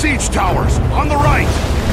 siege towers, on the right!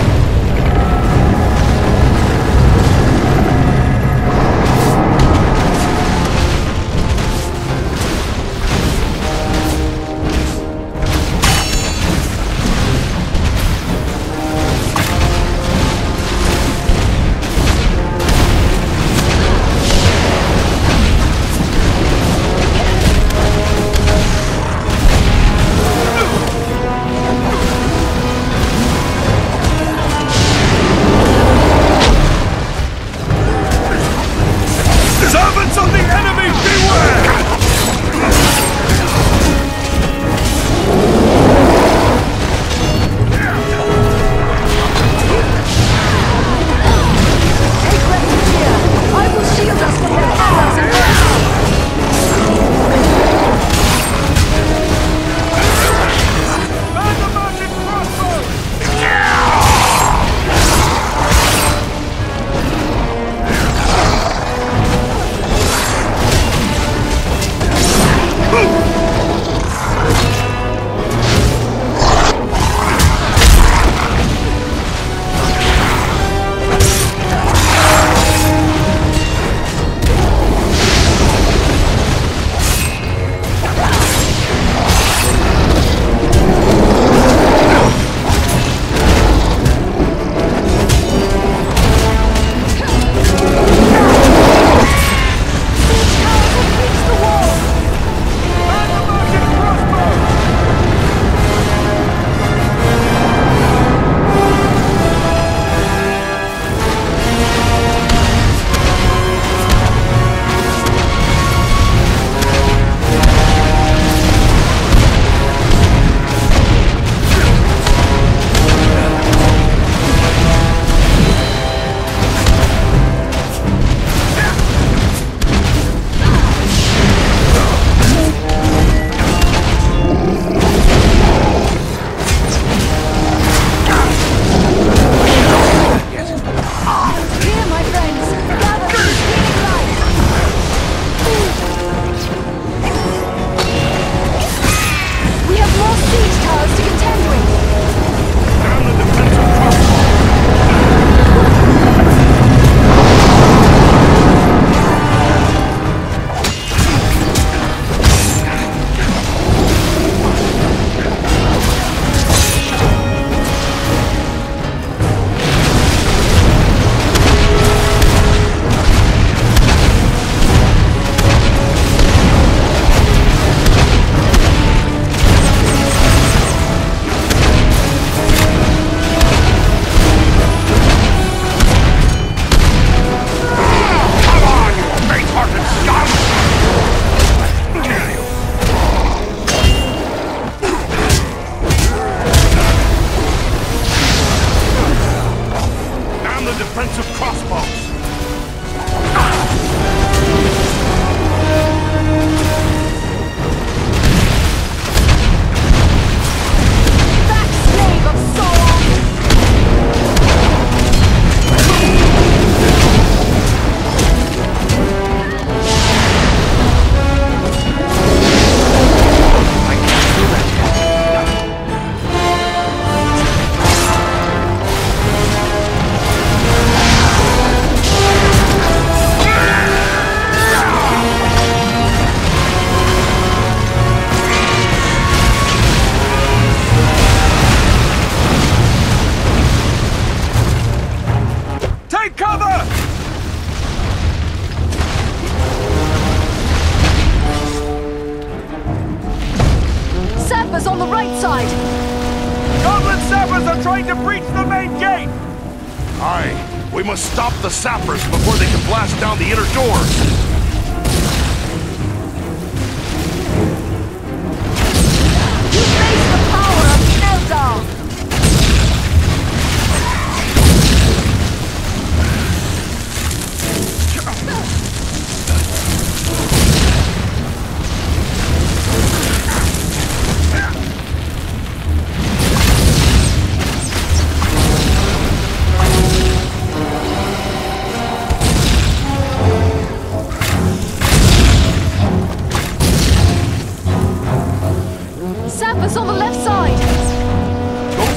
Aye, we must stop the sappers before they can blast down the inner doors.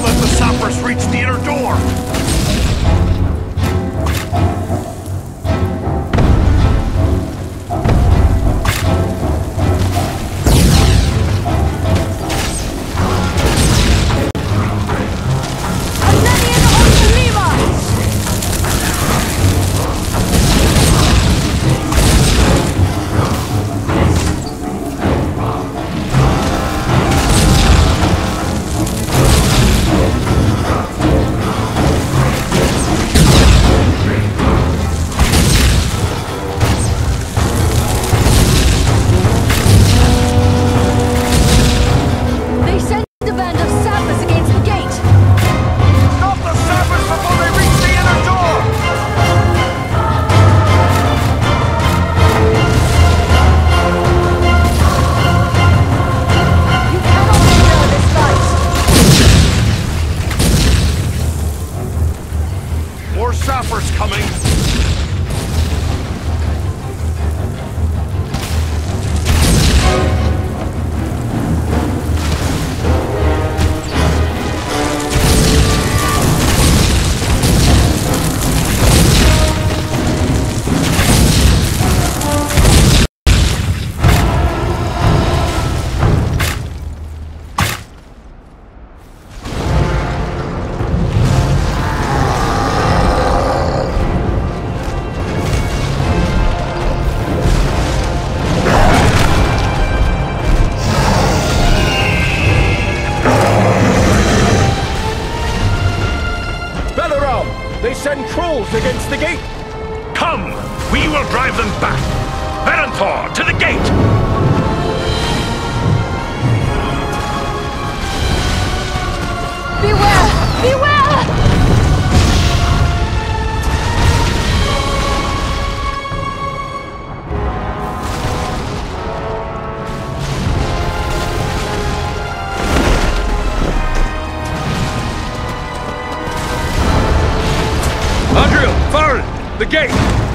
Don't let the sappers reach the inner door! Sappers coming! They send trolls against the gate! Come! We will drive them back! Varanthor, to the gate! Beware! Beware! The gate!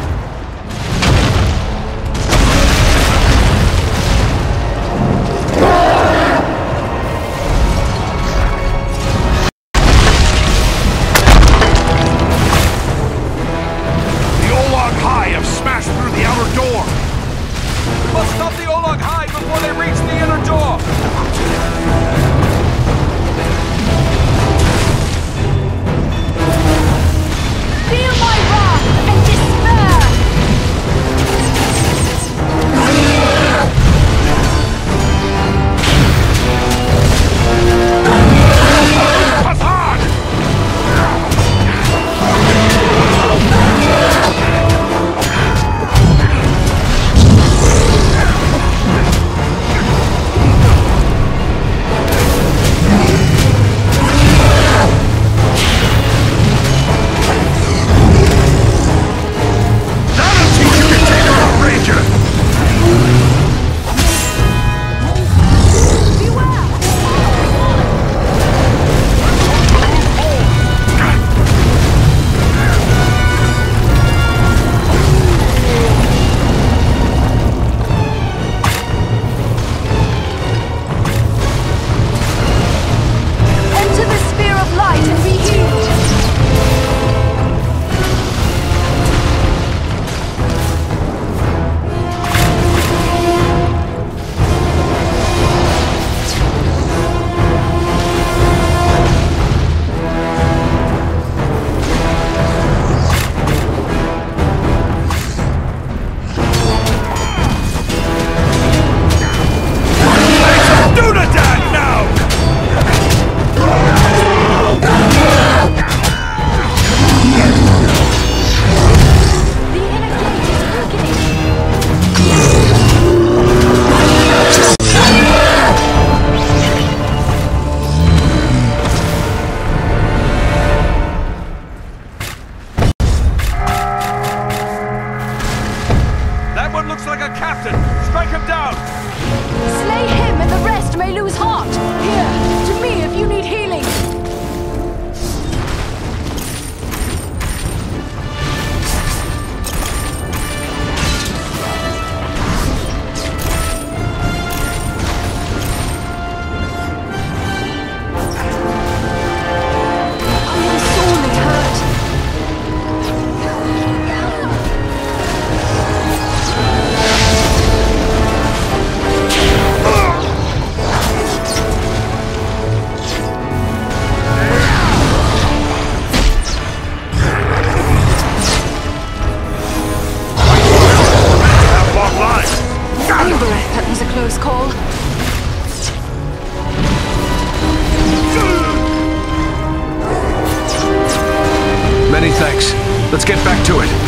The Olog High have smashed through the outer door! We must stop the Olog High before they reach the inner door! Feel my wrath and despair! Let's get back to it.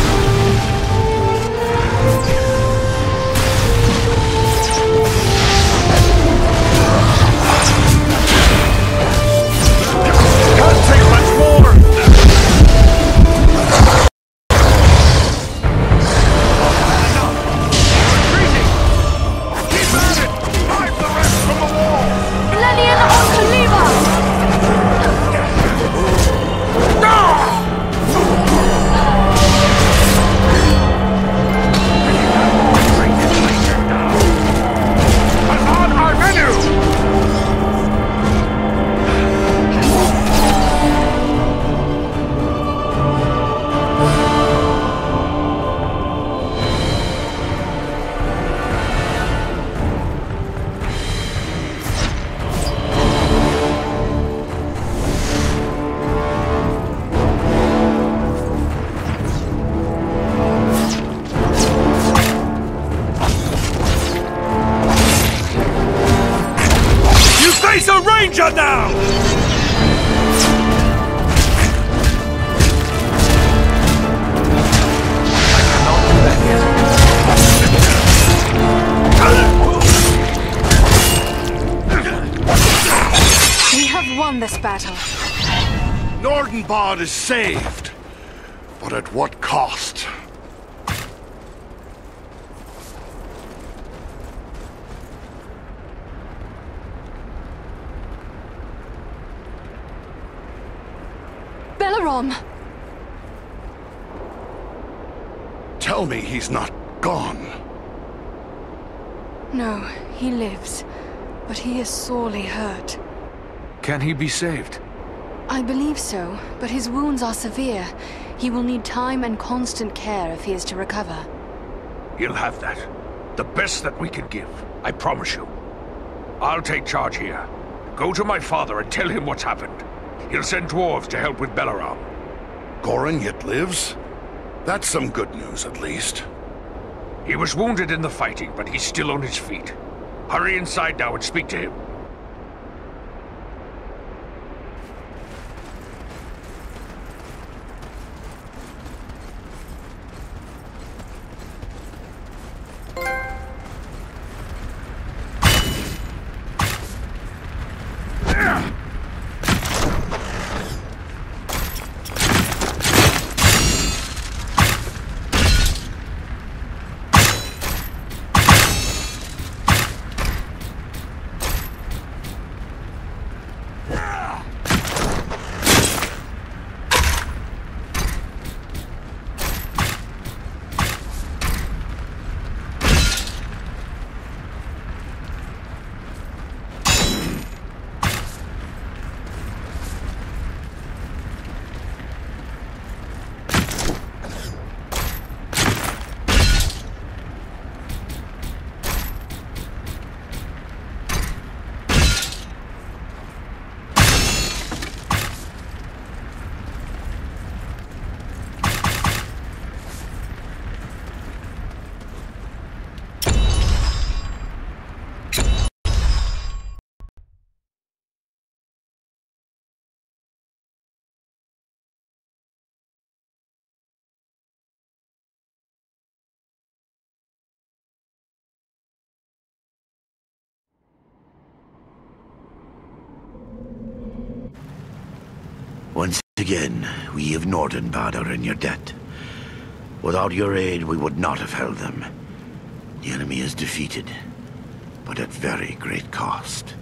Can't take much more! Retreating! Keep at it! Drive the rest from the wall! Millennium on Khalifa! On our menu! You face a ranger now! We have won this battle. Nordenbad is saved. But at what cost? Belarom! Tell me he's not gone. No, he lives. But he is sorely hurt. Can he be saved? I believe so, but his wounds are severe. He will need time and constant care if he is to recover. He'll have that. The best that we can give, I promise you. I'll take charge here. Go to my father and tell him what's happened. He'll send dwarves to help with Belaram. Goring yet lives? That's some good news, at least. He was wounded in the fighting, but he's still on his feet. Hurry inside now and speak to him. Once again, we of Nordenbad are in your debt. Without your aid, we would not have held them. The enemy is defeated, but at very great cost.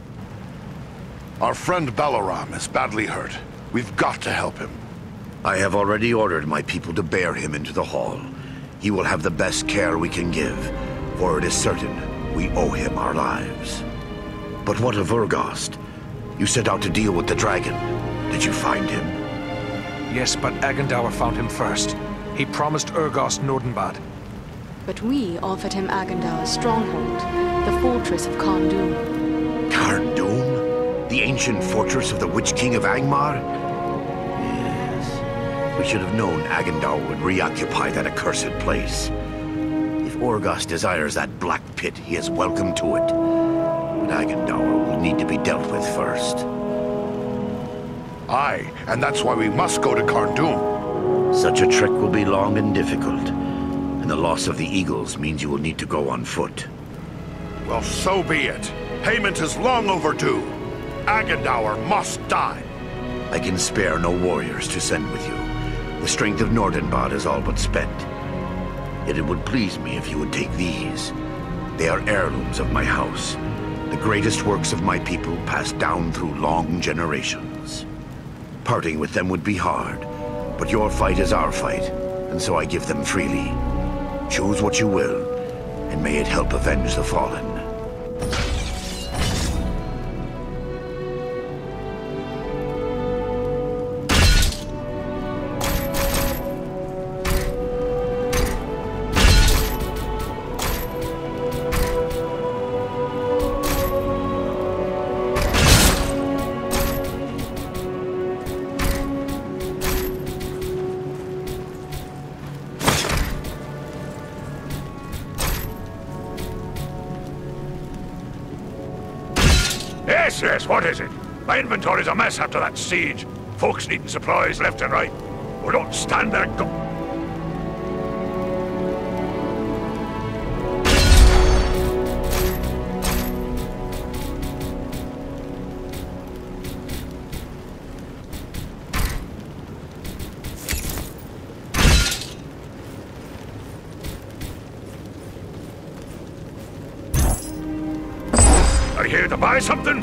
Our friend Balaram is badly hurt. We've got to help him. I have already ordered my people to bear him into the hall. He will have the best care we can give, for it is certain we owe him our lives. But what of Urgast? You set out to deal with the dragon. Did you find him? Yes, but Agendaur found him first. He promised Urgast Nordenbad. But we offered him Agendaur's stronghold, the fortress of Karndum. Karndum? The ancient fortress of the Witch King of Angmar? Yes. We should have known Agendaur would reoccupy that accursed place. If Urgast desires that black pit, he is welcome to it. But Agendaur will need to be dealt with first. Aye, and that's why we must go to Karndum. Such a trek will be long and difficult, and the loss of the eagles means you will need to go on foot. Well, so be it. Payment is long overdue. Agendour must die. I can spare no warriors to send with you. The strength of Nordenbad is all but spent. Yet it would please me if you would take these. They are heirlooms of my house, the greatest works of my people passed down through long generations. Parting with them would be hard, but your fight is our fight, and so I give them freely. Choose what you will, and may it help avenge the fallen. Yes, what is it? My inventory's a mess after that siege. Folks needing supplies left and right. We don't stand there Are you here to buy something?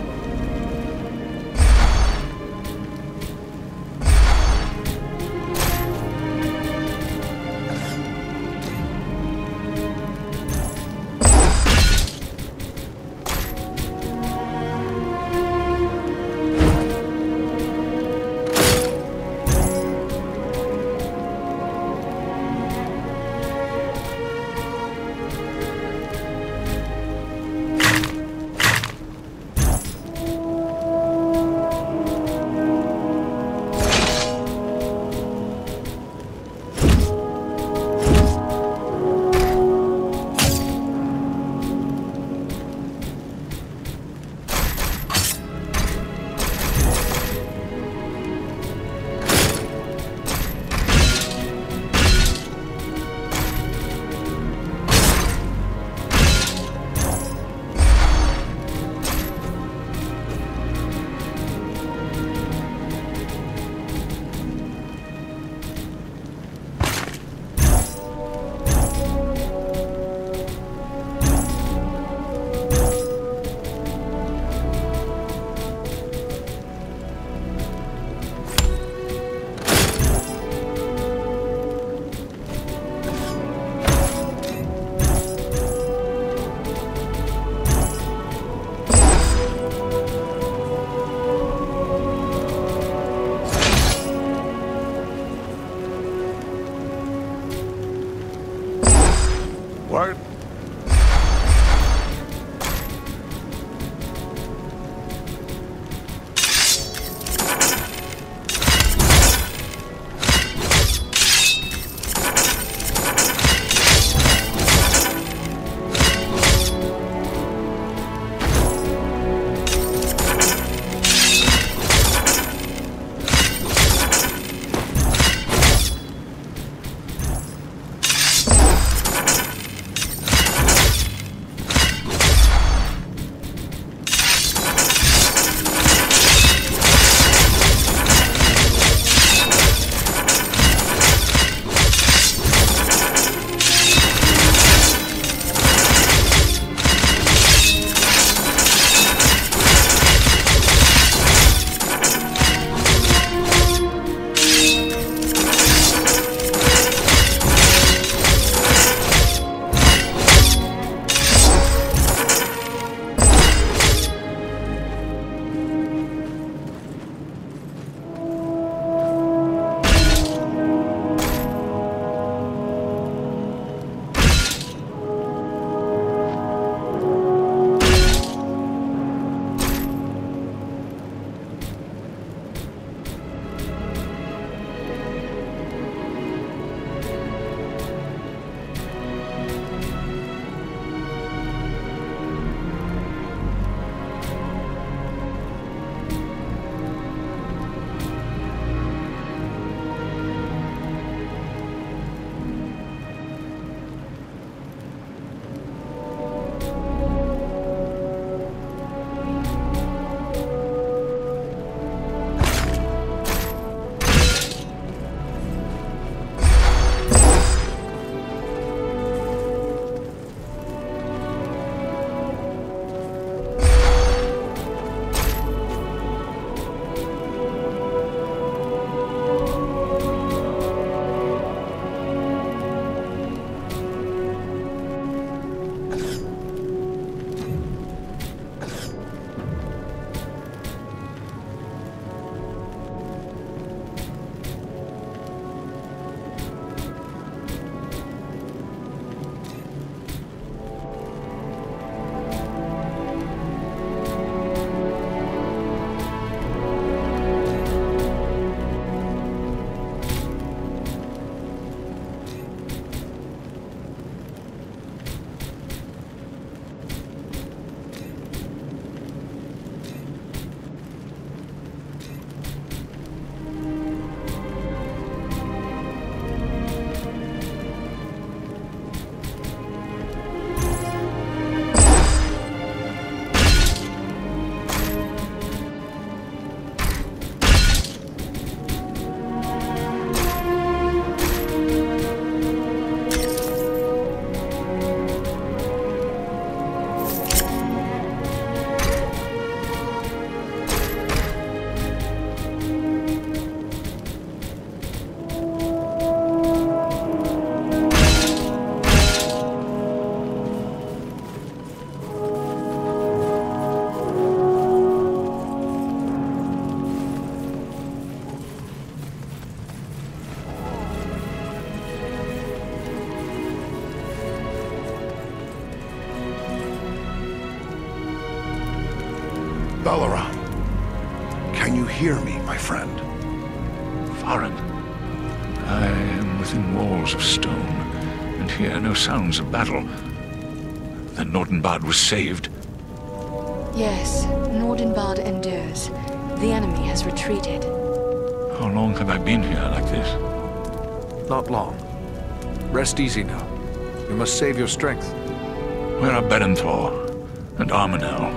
Balaram, can you hear me, my friend? Farin, I am within walls of stone, and hear no sounds of battle. Then Nordenbad was saved. Yes, Nordenbad endures. The enemy has retreated. How long have I been here like this? Not long. Rest easy now. You must save your strength. Where are Berenthor and Armanel?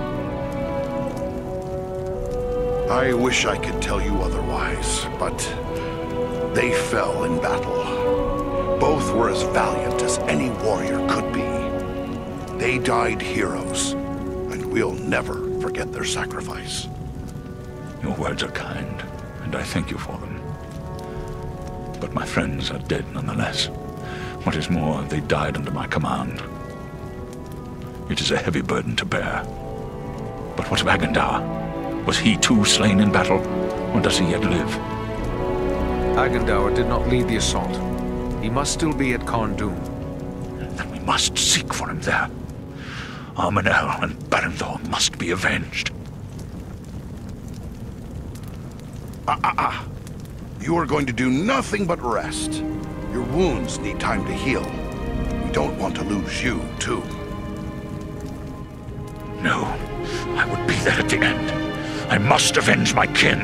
I wish I could tell you otherwise, but they fell in battle. Both were as valiant as any warrior could be. They died heroes, and we'll never forget their sacrifice. Your words are kind, and I thank you for them. But my friends are dead nonetheless. What is more, they died under my command. It is a heavy burden to bear. But what of Agendaur? Was he too slain in battle, or does he yet live? Agendaur did not lead the assault. He must still be at Karn Dûn. Then we must seek for him there. Armanel and Berenthor must be avenged. You are going to do nothing but rest. Your wounds need time to heal. We don't want to lose you, too. No, I would be there at the end. I must avenge my kin.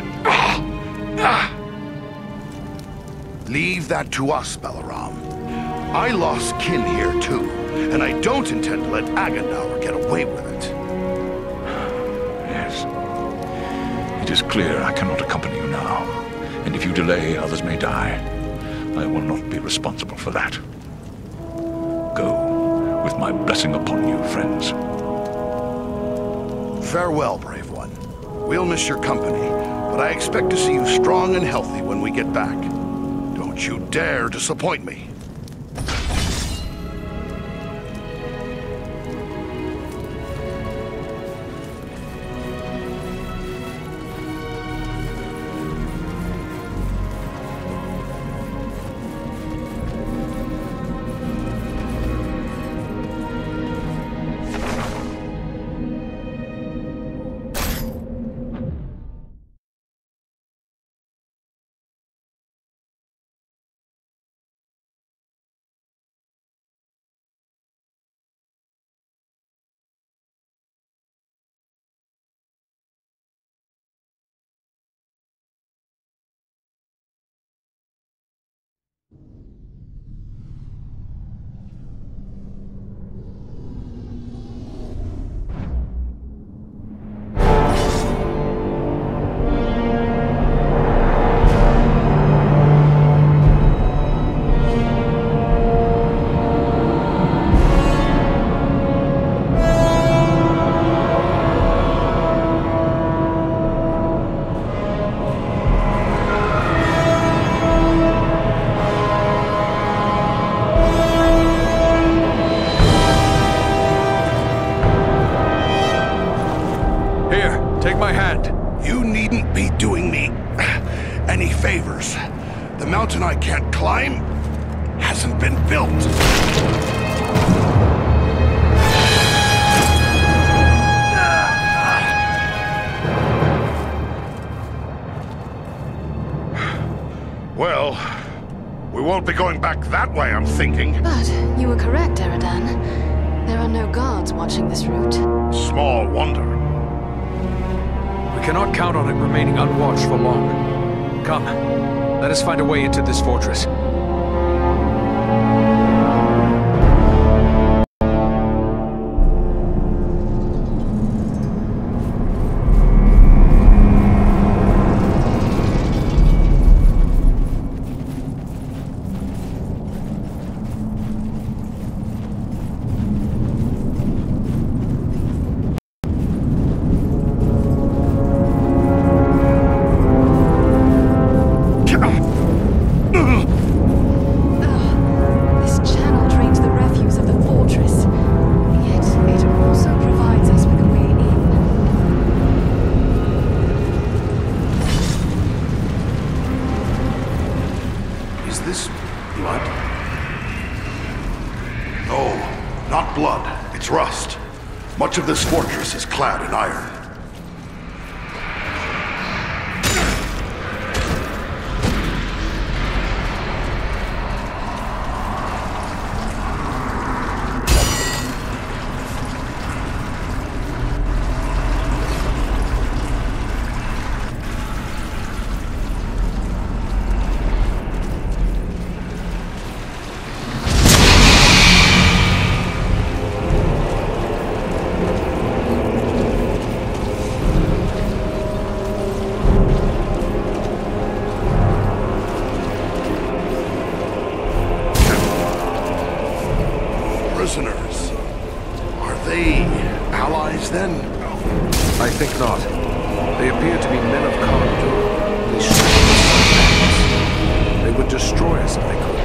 Leave that to us, Balaram. I lost kin here, too, and I don't intend to let Agendaur get away with it. Yes. It is clear I cannot accompany you now, and if you delay, others may die. I will not be responsible for that. Go, with my blessing upon you, friends. Farewell, brave one. We'll miss your company, but I expect to see you strong and healthy when we get back. Don't you dare disappoint me. Take my hand. You needn't be doing me any favors. The mountain I can't climb hasn't been built. Well, we won't be going back that way, I'm thinking. But you were correct, Eridan. There are no guards watching this route. Small wonder. We cannot count on it remaining unwatched for long. Come, let us find a way into this fortress. Not blood, it's rust. Much of this fortress is clad in iron. They appear to be men of Kharndur. These strangers are bandits. They would destroy us if they could.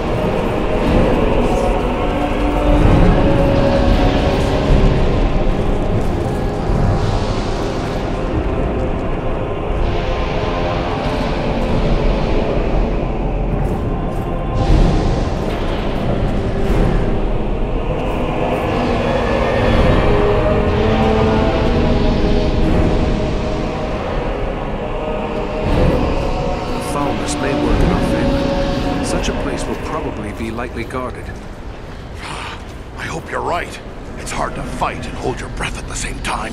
Lightly guarded. I hope you're right. It's hard to fight and hold your breath at the same time.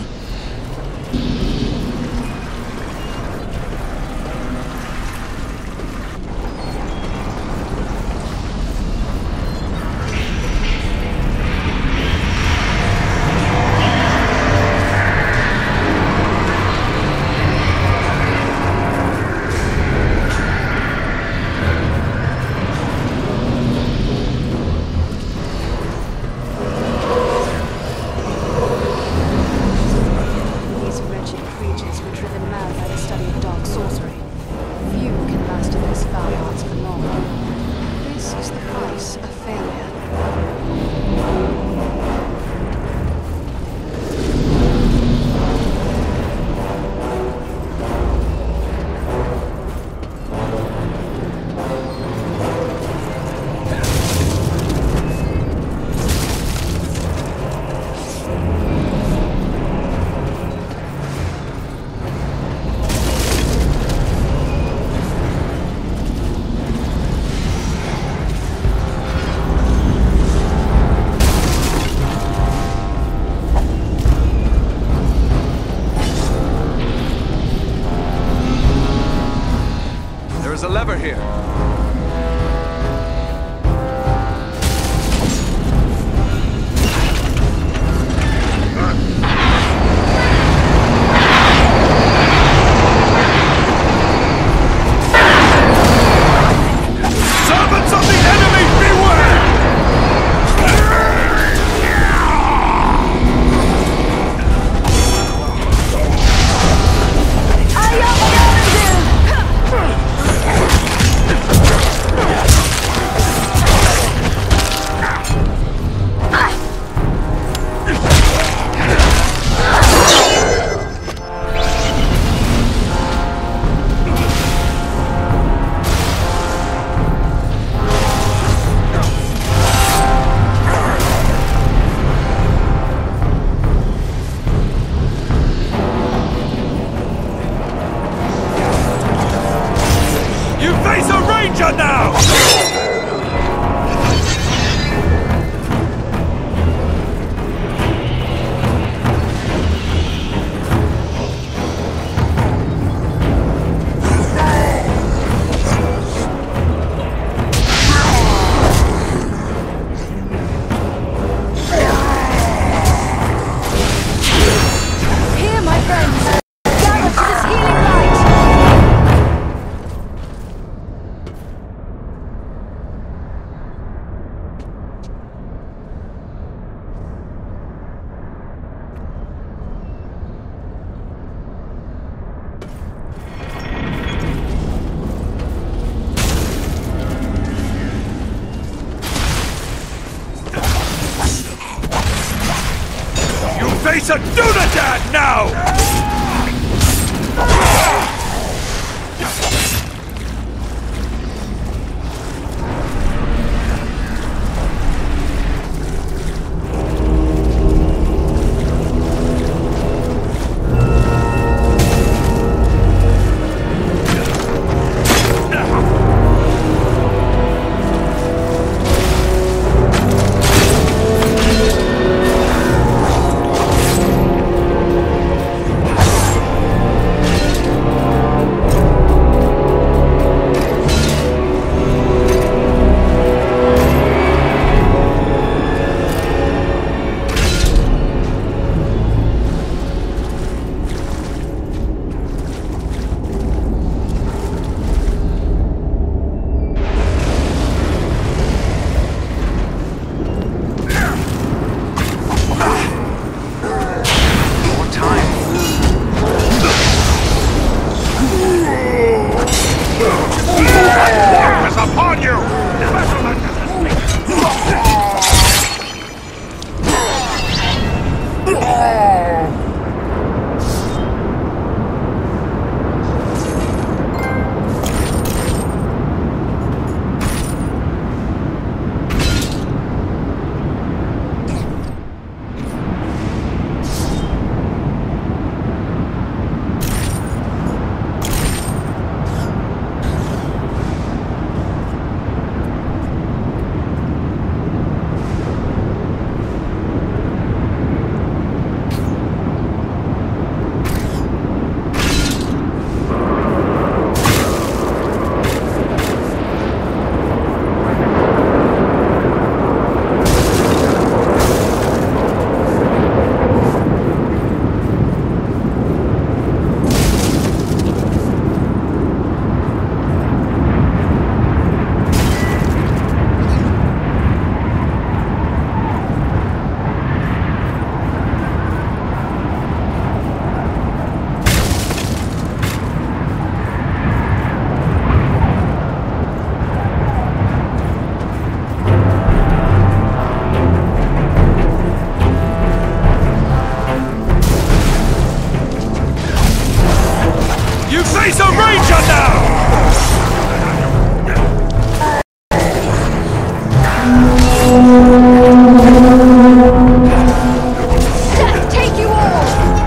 There's a lever here. Servants of the enemy, beware! Now! Here, my friends! Gather to this healing light! Face a Dunadan now! You face a ranger now! Death take you all!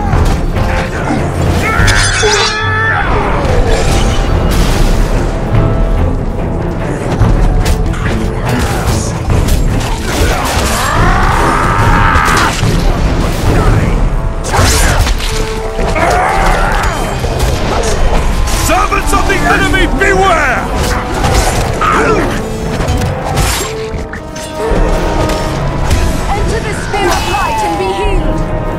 Servants of the enemy, beware! Enter the sphere of light and be healed!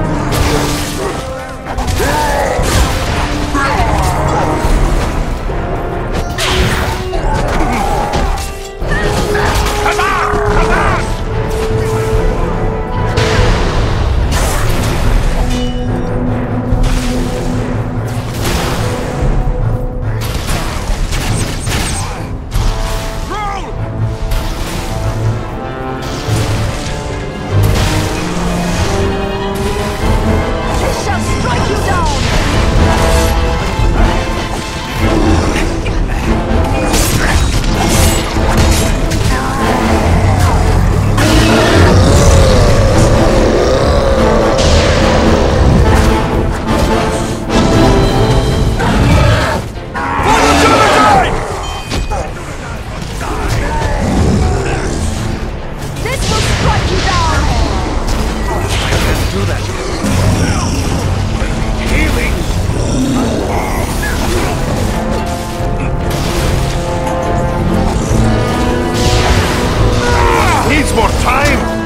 This shall strike you down! This will strike you down! Do that. Needs more time!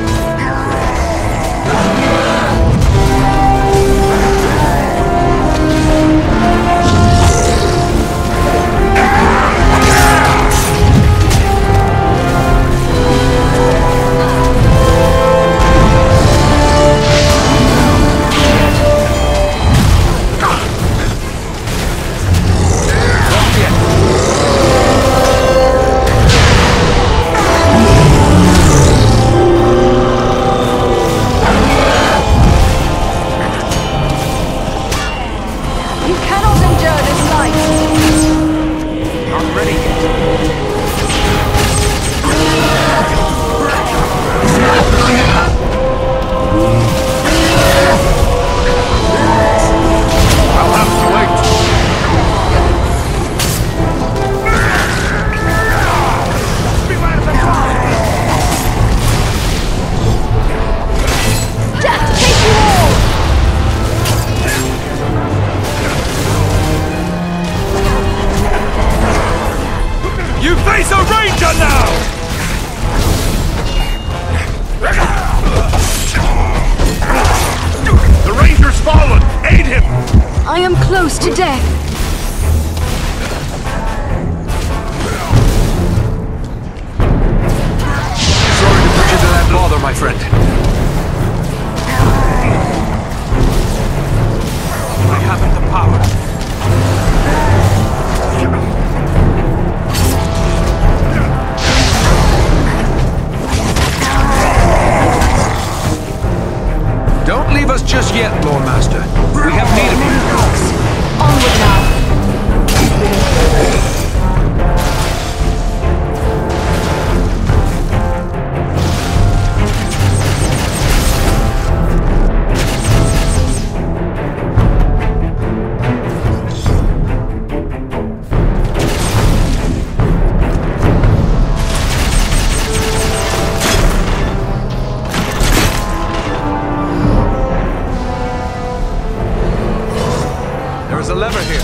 You cannot endure this light! Not ready yet. I'll have to wait. Death take you all! You face a ranger now! The ranger's fallen! Aid him! I am close to death. Sorry to put you to that bother, my friend. I haven't the power. Don't leave us just yet, Lord Master. We have need of you. Onward now. There's a lever here.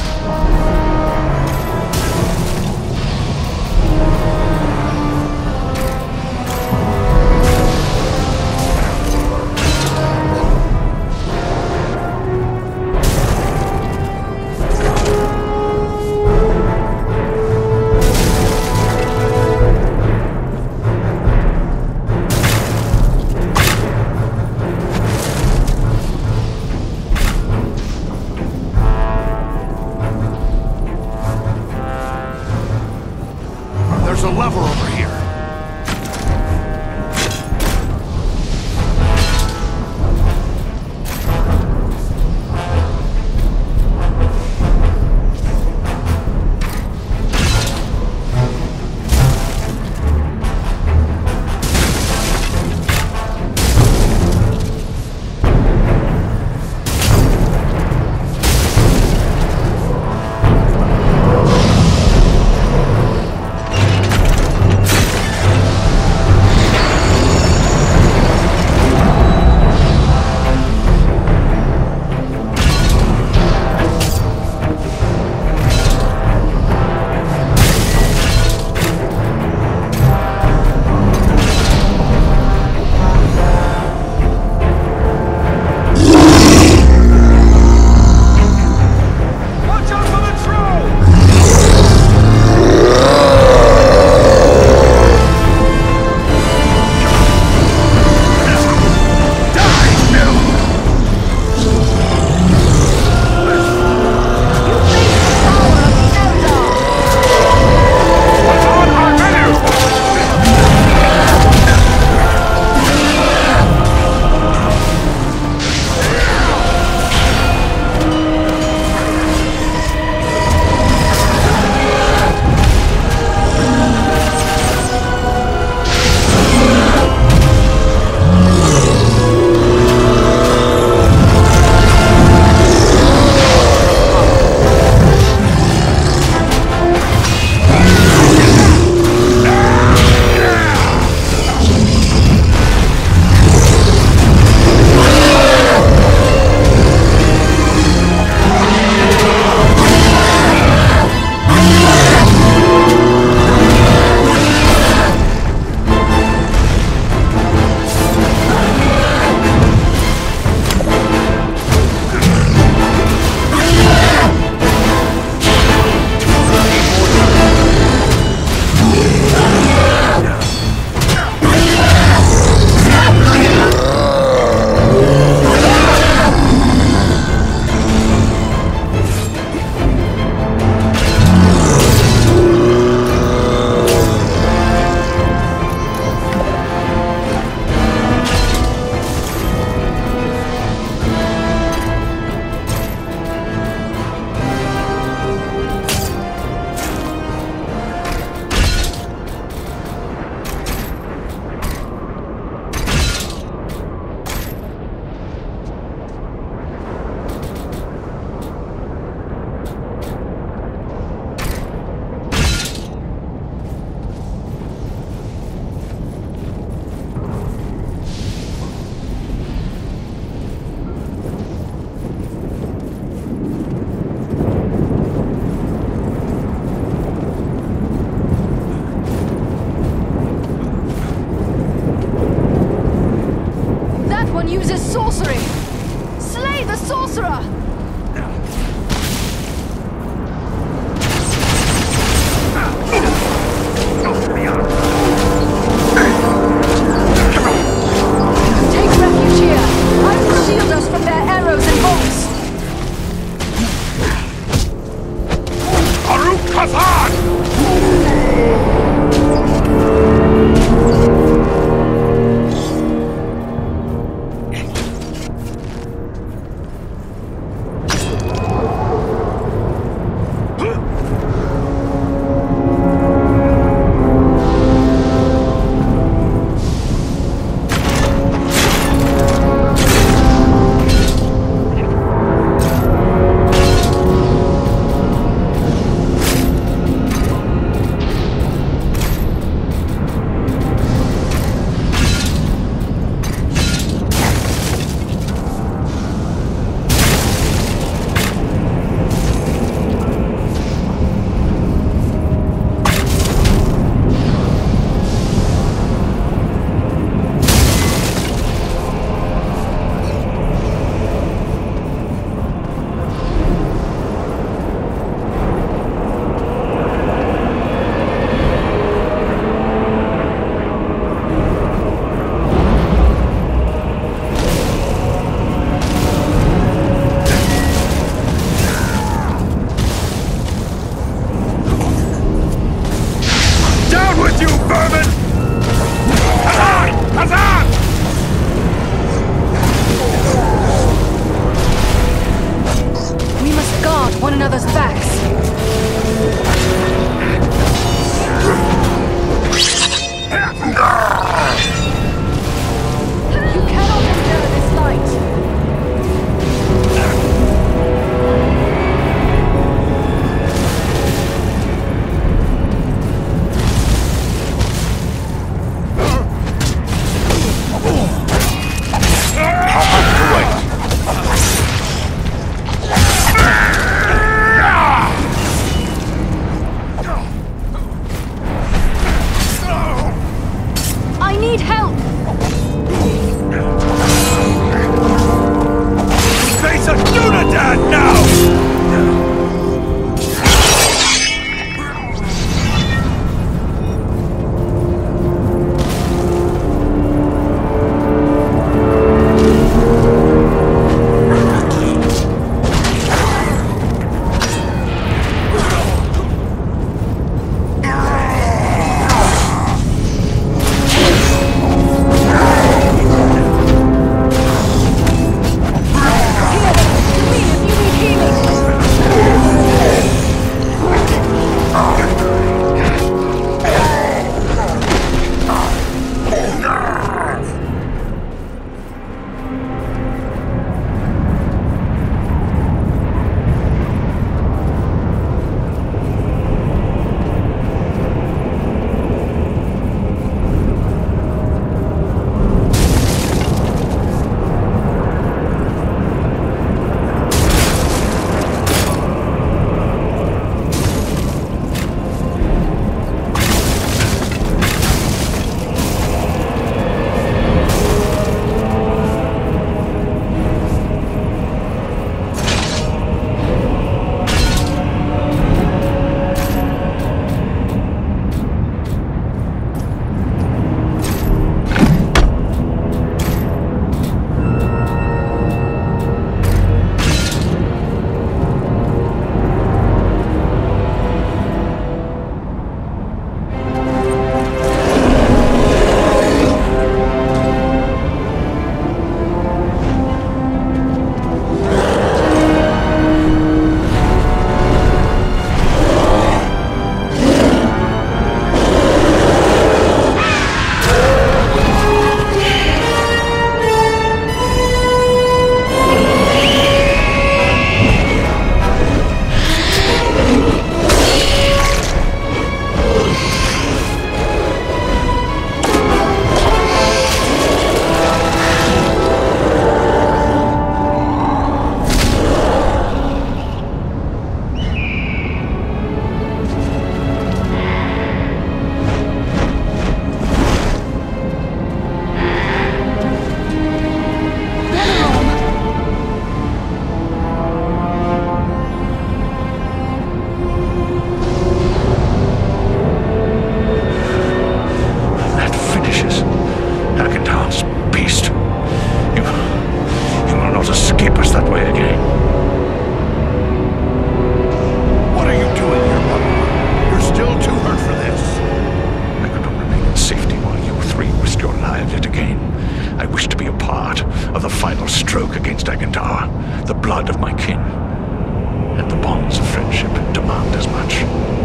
leadership demand as much.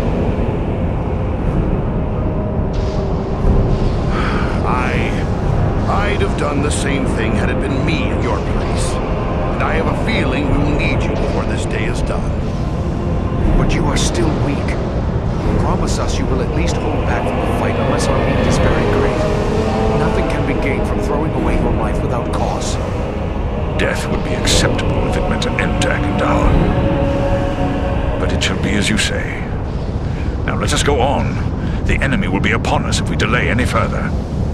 I'd have done the same thing had it been me in your place. And I have a feeling we will need you before this day is done. But you are still weak. Promise us you will at least hold back from the fight unless our need is very great. Nothing can be gained from throwing away your life without cause. Death would be acceptable if it meant an end to Akandar. But it shall be as you say. Now let us go on. The enemy will be upon us if we delay any further.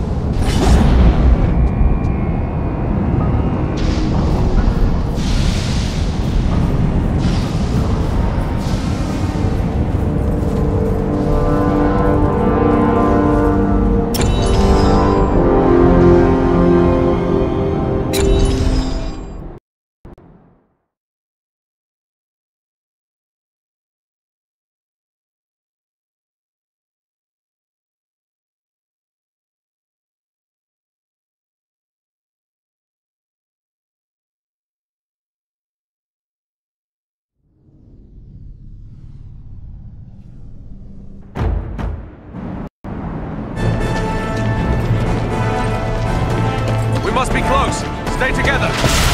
Must be close. Stay together.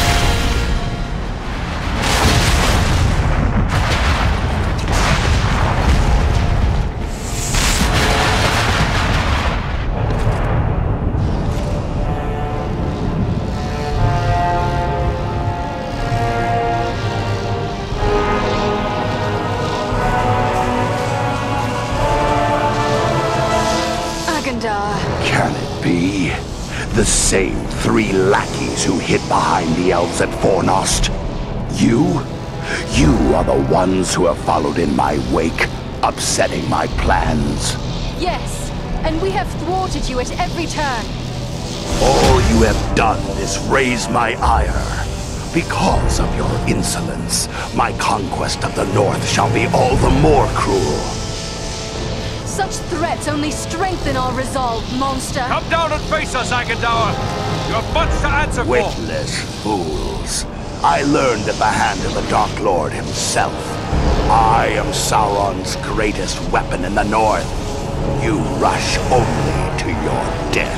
Agandar. Can it be? The same 3 lackeys who hid behind the elves at Fornost. You are the ones who have followed in my wake, upsetting my plans. Yes, and we have thwarted you at every turn. All you have done is raise my ire. Because of your insolence, my conquest of the North shall be all the more cruel. Such threats only strengthen our resolve, monster. Come down and face us, Agandar. You have much to answer for. Witless fools. I learned at the hand of the Dark Lord himself. I am Sauron's greatest weapon in the North. You rush only to your death.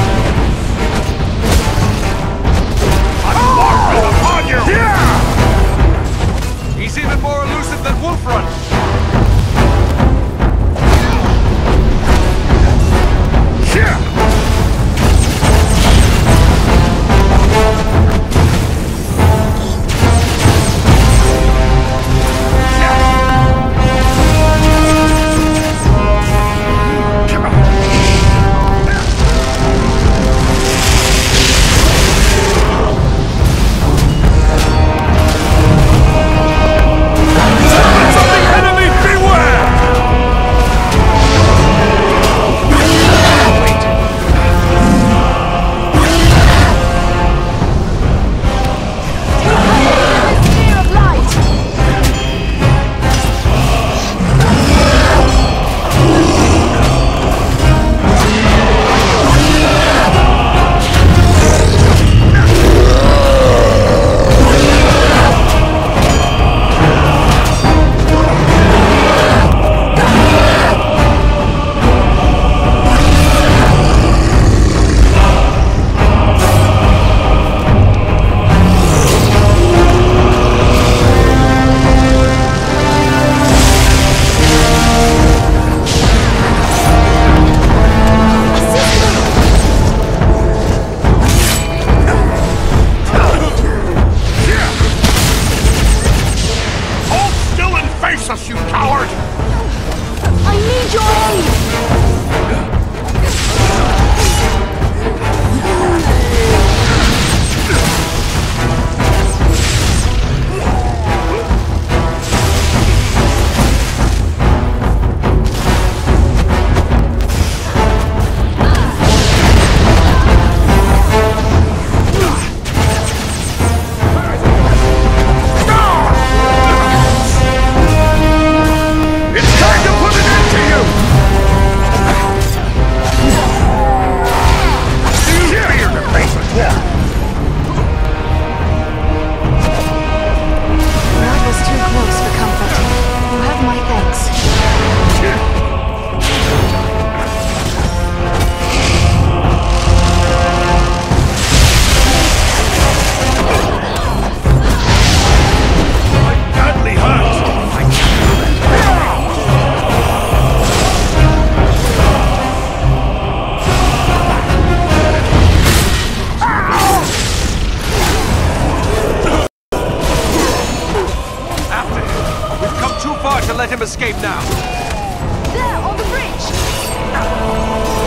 Yeah! him escape now! There, on the bridge!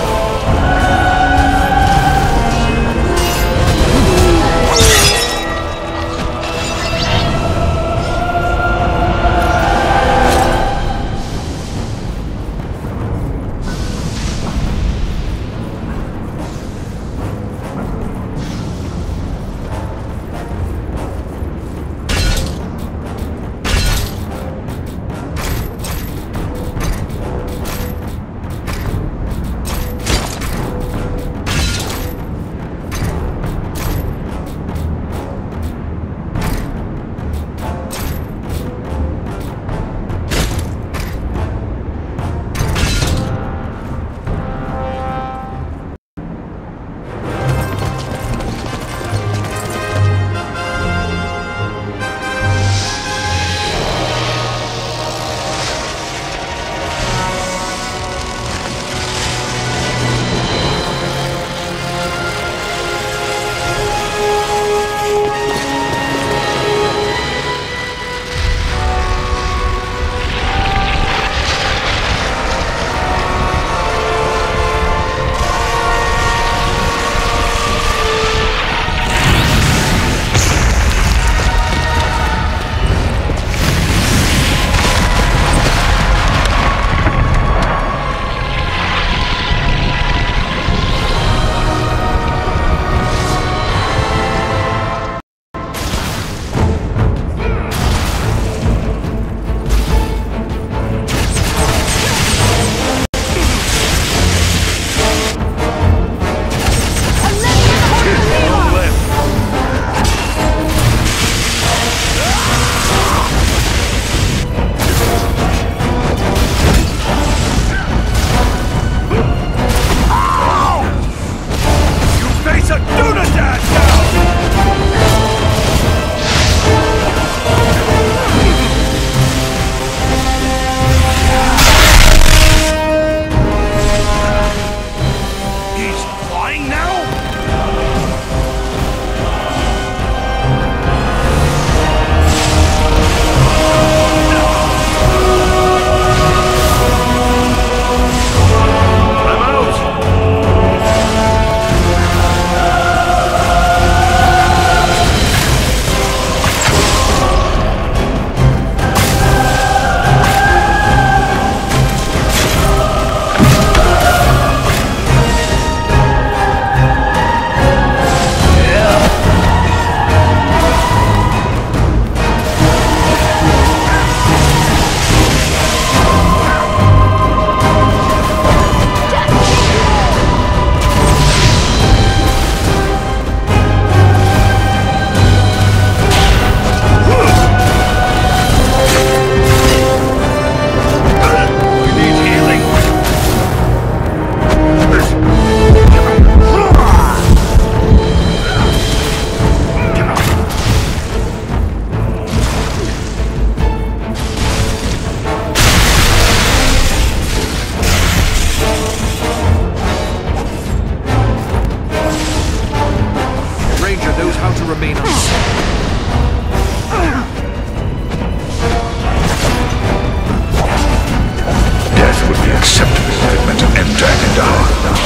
remain Death would be acceptable if it meant an end to Akandar.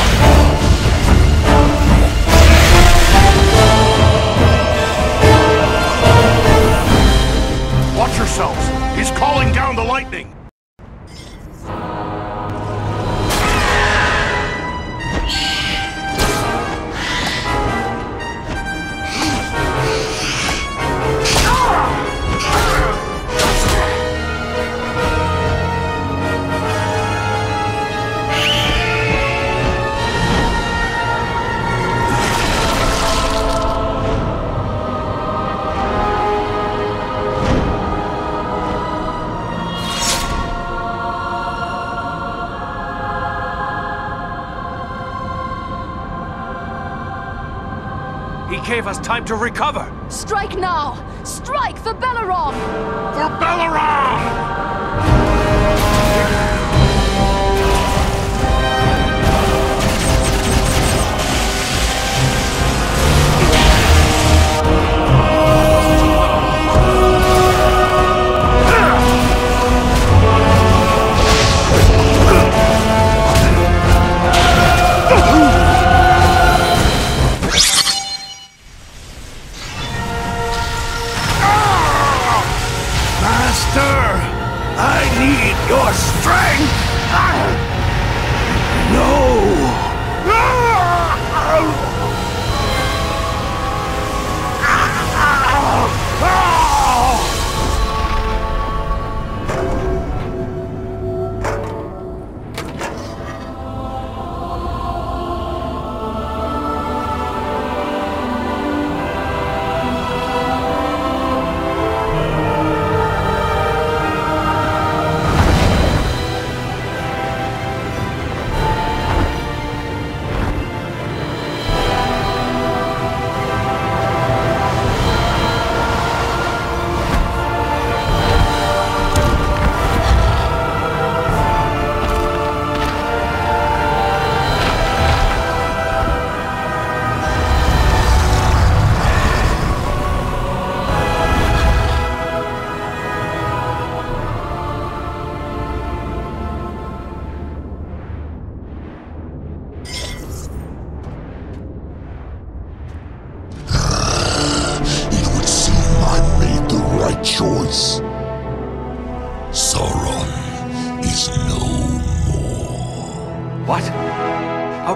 Watch yourselves! He's calling down the lightning! He gave us time to recover! Strike now! Strike for Belleron! For Belleron!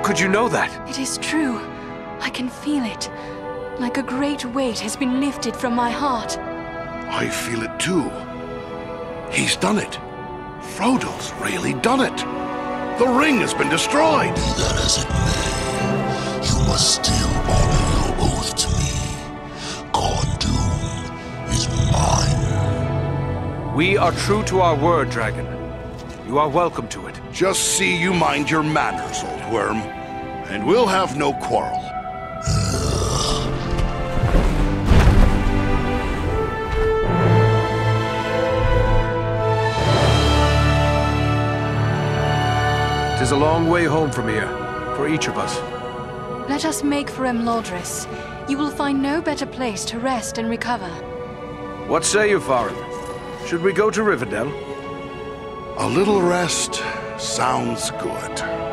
could you know that? It is true. I can feel it. Like a great weight has been lifted from my heart. I feel it too. He's done it. Frodo's really done it. The ring has been destroyed. Be that as it may, you must still honor your oath to me. Khorne Dûm is mine. We are true to our word, Dragon. You are welcome to it. Just see you mind your manners, old worm, and we'll have no quarrel. Tis a long way home from here, for each of us. Let us make for Emlodris. You will find no better place to rest and recover. What say you, Farin? Should we go to Rivendell? A little rest sounds good.